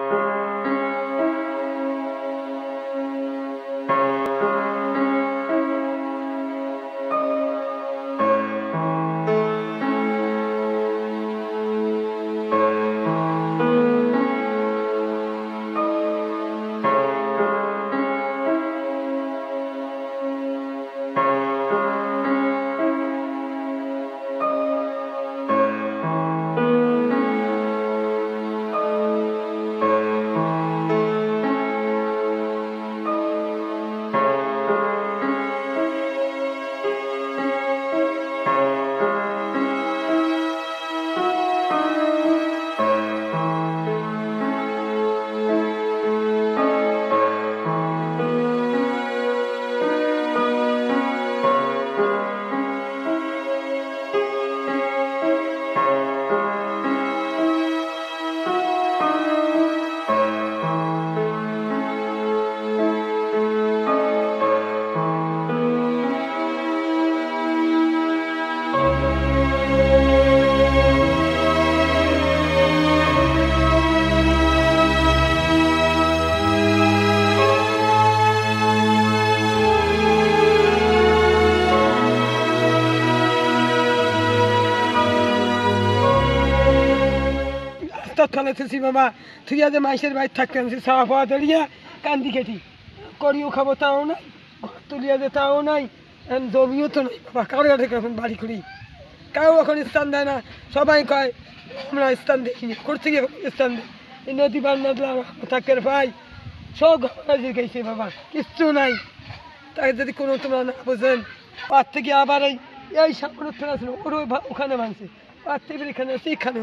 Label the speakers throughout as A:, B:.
A: তৎক্ষণাতেছি বাবা তুই আজ মাইসের বাইর থাকতেন সাওয়া পাওয়া দাঁড়িয়ে কান্দি কেটি করিও খাবো তাও নাই তুলিয়া দে তাও নাই জমিও তো নাই বাবা কারো এখন বাড়ি করি কাউ এখন স্থান দেয় না সবাই কয় আমরা স্থান দেখিনি করতে গিয়ে স্থান দেয় এই নদী বান্না থাকের ভাই সব ঘটনা গেছে বাবা কিচ্ছু নাই তাই যদি কোনো তোমরা না বোঝেন পার থেকে আবার এই সামনে ফেরা ছিল ওর ওখানে ভাঙছে পার থেকে এখানে আছে এখানেও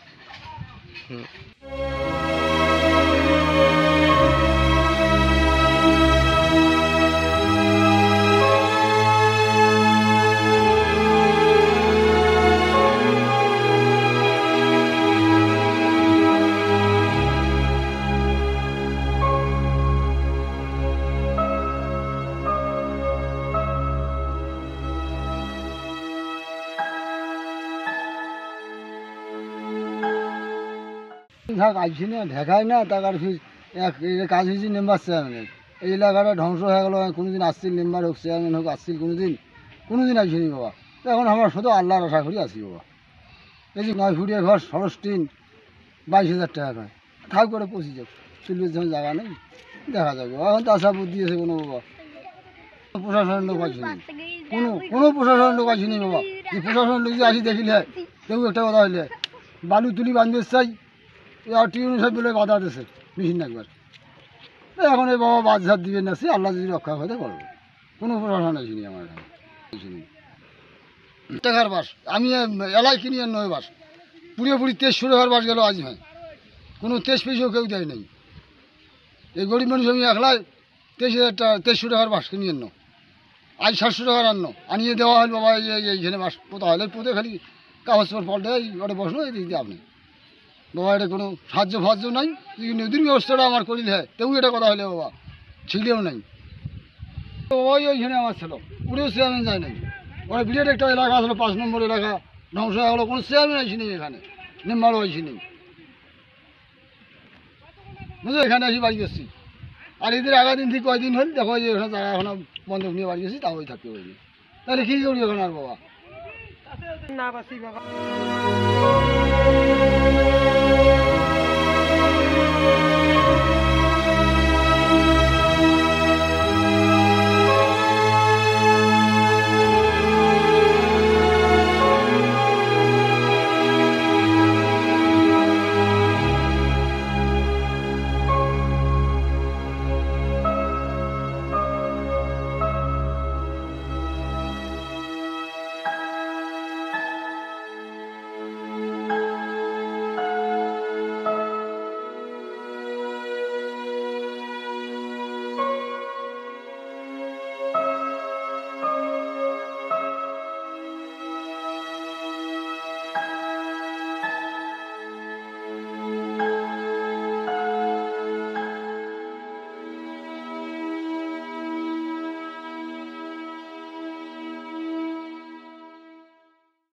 B: আইসি না ঢেকায় না তার কাজ হয়েছে মেম্বার চেয়ারম্যানের এই এলাকাটা ধ্বংস হয়ে গেল কোনোদিন আসছিল মেম্বার হোক চেয়ারম্যান হোক আসছিল কোনোদিন আইসিনি বাবা এখন আমরা শুধু আল্লাহর আশা করি আসি বাবা এই যে 9 ফুটিয়া ঘর 16 22,000 টাকা হয় থাক করে পৌঁছে যাক চলবে যখন জায়গা নেই দেখা যাবে এখন তাছা বুদ্ধি আছে কোনো বাবা প্রশাসনের লোক আসেনি কোনো প্রশাসনের লোক আসেনি বাবা যে প্রশাসনের লোক যে আসি দেখিলে কেউ একটা কথা হইলে বালু তুলি বাঁধতে চাই আর টিউন সব বলে বাধা দিয়েছে মেশিন একবার এখন এই বাবা বাদ ঝাড় দিবেন না সে আল্লাহ যদি রক্ষা করতে করবে কোনো প্রশাসন আসেনি আমার এখানে টাকার বাস আমি এলাই কিনি আর নয় বাস পুরোপুরি 2300 টাকার বাস গেল আজ হয় কোনো 23 পয়সাও কেউ দেয় নাই এই গরিব মানুষ আমি একলাই 2300 টাকার বাস কিনি আনো আজ 700 টাকার আনো আনিয়ে দেওয়া হল বাবা এইখানে বাস পোতা হলে পোতে খালি কাগজপত্র পাল্টে ওটা বসলো এই দিকে আপনি বাবা এটা কোনো সাহায্য নাই নদীর ব্যবস্থাটা আমার করিলে হয় তেও এটা কথা হলে বাবা ছিলেও নাই ওই ওইখানে আমার ছিল পুরো চেয়ারম্যান যায় নাই ওরা বিরাট একটা এলাকা আসলো 5 নম্বর এলাকা ধ্বংস হয়ে গেলো কোনো চেয়ারম্যান আসেনি এখানে মেম্বারও আসেনি বুঝলো এখানে আসি বাড়ি গেছি আর এদের আগা দিন থেকে কয়দিন হল দেখো যে ওখানে জায়গা এখন বন্ধক নিয়ে বাড়ি গেছি তাও থাকতে পারি তাহলে কী করি এখন আর বাবা
A: না বাসি বাবা